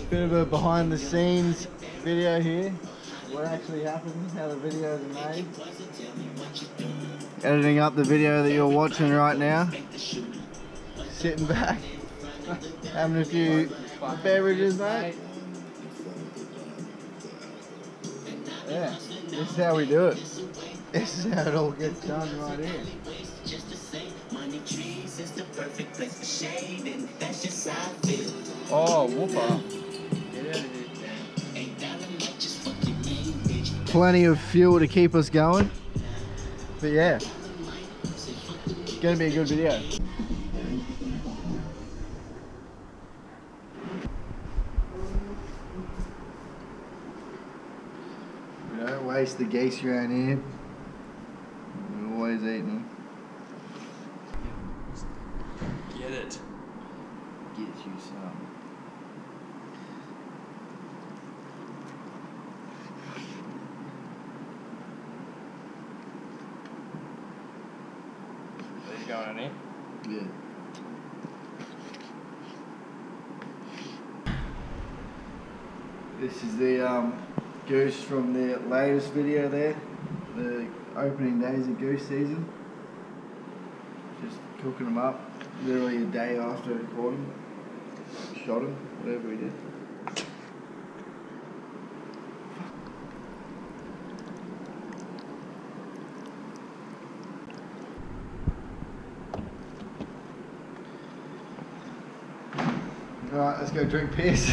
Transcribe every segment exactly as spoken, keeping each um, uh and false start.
Bit of a behind the scenes video here. What actually happens, how the videos are made. Editing up the video that you're watching right now. Sitting back, having a few beverages, mate. Yeah, this is how we do it. This is how it all gets done right here. Oh, whooper. Plenty of fuel to keep us going. But yeah, it's gonna be a good video. We don't waste the geese around here. We're always eating them. Get it. Get you some. These going in here? Yeah. This is the um, goose from the latest video there, the opening days of goose season. Just cooking them up, literally a day after I caught them, shot them, whatever we did. Alright, let's go drink piss.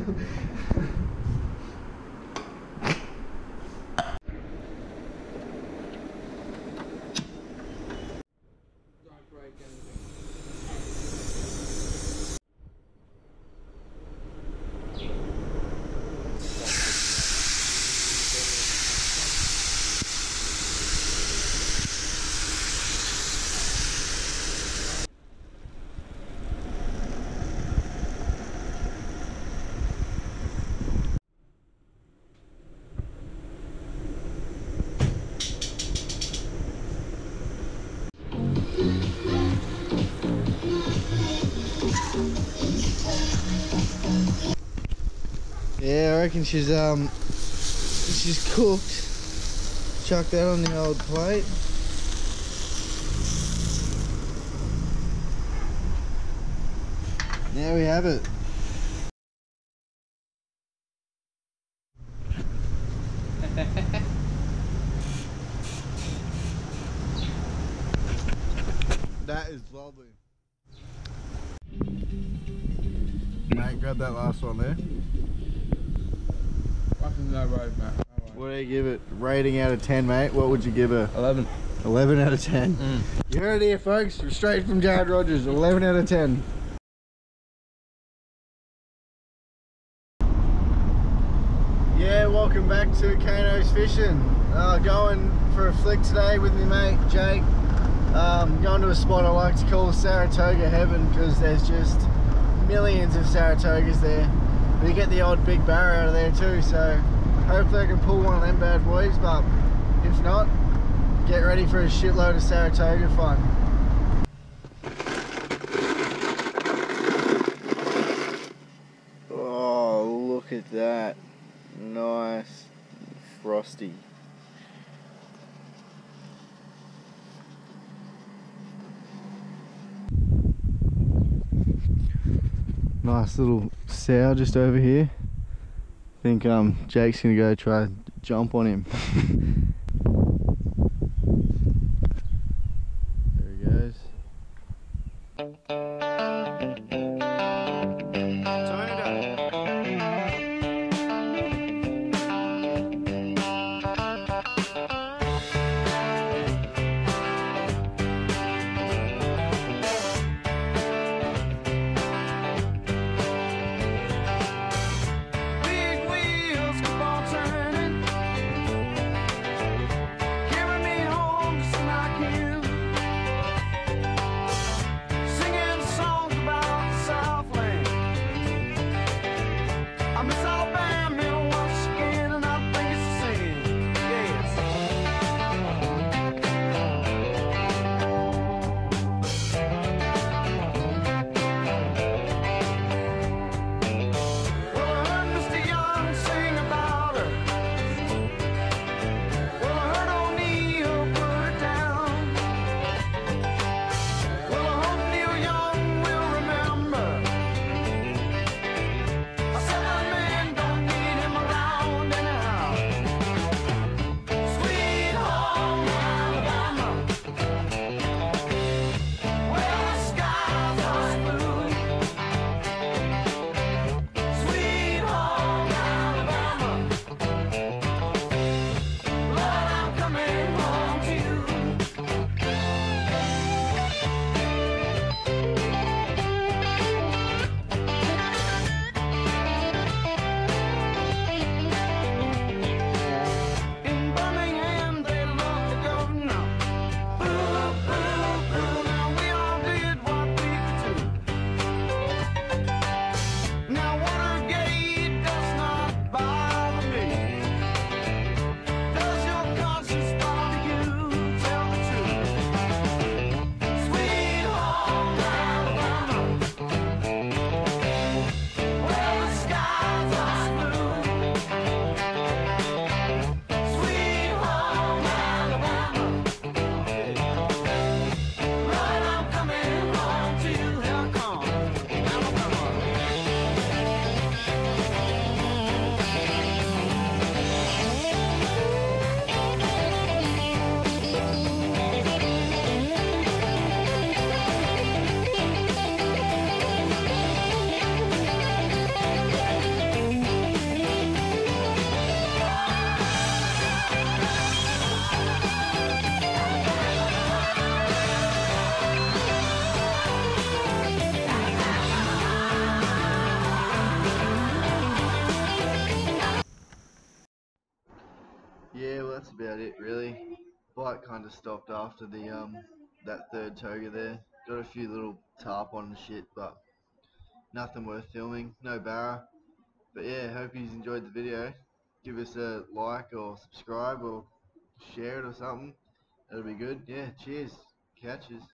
Yeah, I reckon she's um she's cooked. Chuck that on the old plate. There we have it. That is lovely. Mate, grab that last one there. Fucking no road, mate. No What do you give it? Rating out of ten, mate. What would you give her? eleven. eleven out of ten. Mm. You heard it here, folks. Straight from Jared Rogers. eleven out of ten. Yeah, welcome back to Cook Fishing. Uh, going for a flick today with me mate Jake. Um, going to a spot I like to call Saratoga Heaven because there's just millions of Saratogas there. But you get the odd big barra out of there too, so hopefully I can pull one of them bad boys, but if not, get ready for a shitload of Saratoga fun. Oh, look at that. Nice, frosty. Nice little sow just over here. I think um, Jake's gonna go try to jump on him. There he goes. Yeah, well that's about it really. Bite kind of stopped after the um that third toga there. Got a few little tarp on and shit, but nothing worth filming. No barra. But yeah, hope you enjoyed the video. Give us a like or subscribe or share it or something. That'll be good. Yeah, cheers. Catches.